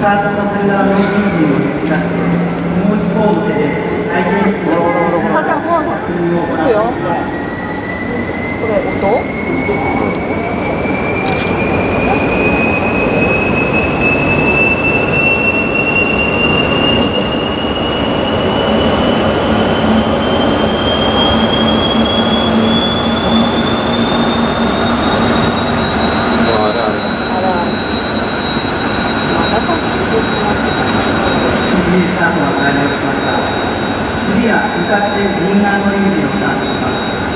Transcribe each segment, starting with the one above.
タートさせたノーピングを使ってもう一方の手で相手にボロボロボロボロあ、じゃあほらほら。 確認を行来るよ、これ。これ、音？ スタートが完了しました。次は向かって銀河のエンジンをスタートします。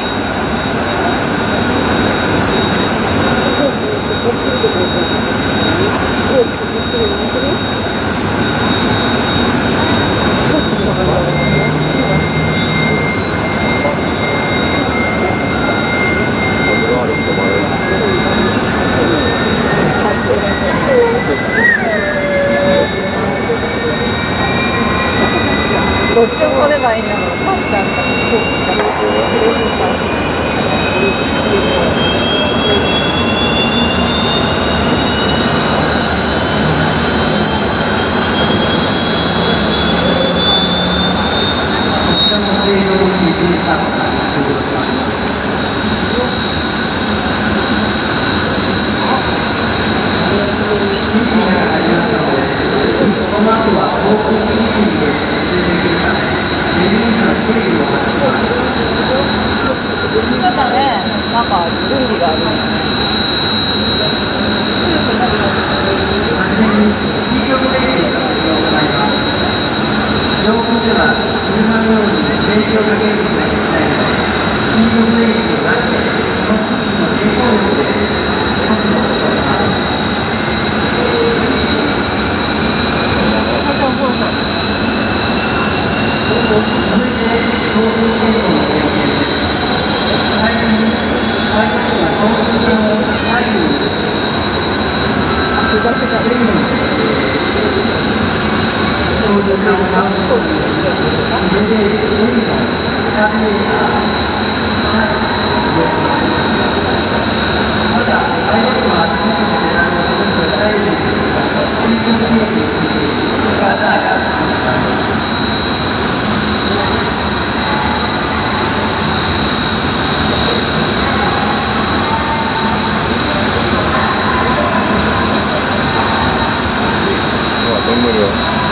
どっちを取ればいいんだろう。パッてあったらこうかな。 この後は航空機で進んでいくため、メリーの距離を発します。 なんかね、なんか準備がある。 完全にスピードブレーキを行います。上空では車のようにブレーキをかけることができないので、スピードブレーキを出して、その時の抵抗力で速度を落とします。続いて、走行系統の点検です。最初に、最初は操縦桿を左右に操縦桿を倒すと、それで上にの下メーター、まだ、相手は足元のペダルを左右に水平にしてガタガタします。 眠るよ。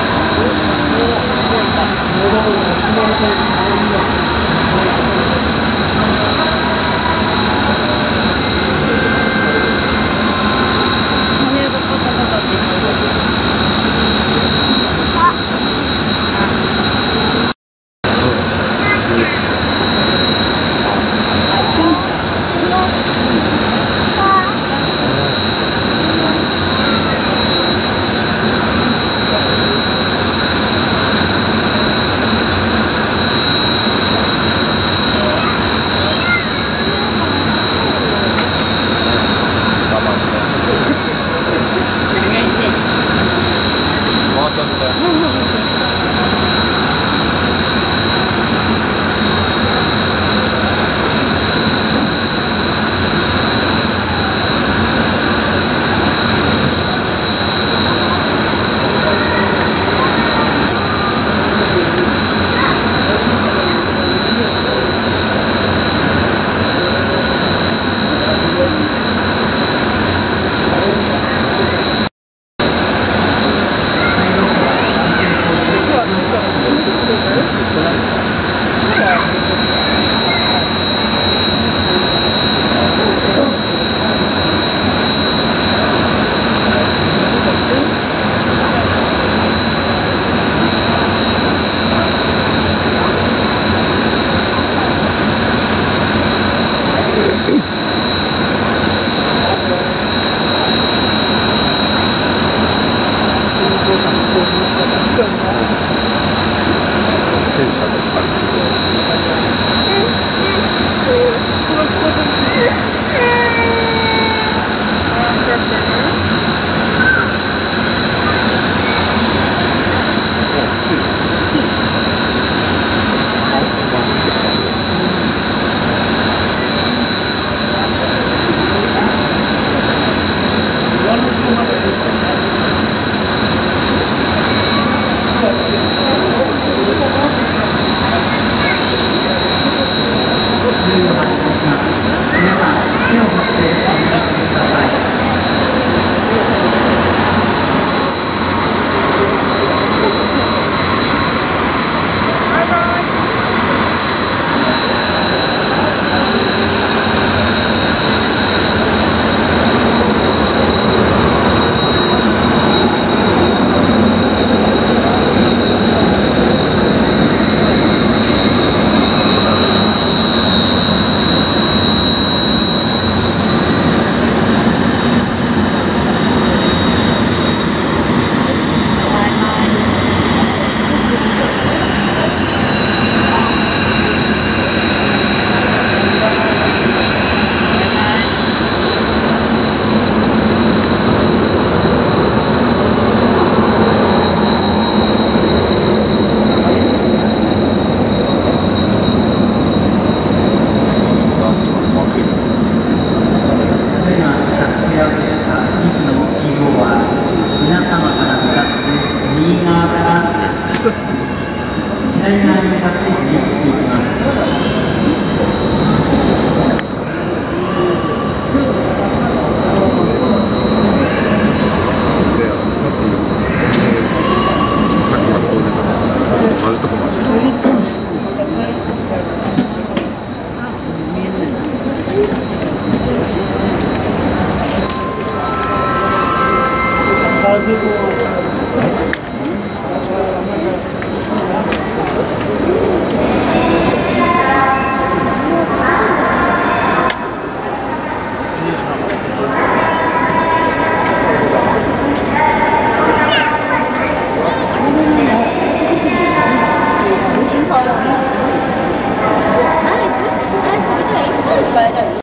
戦車のあ、そこ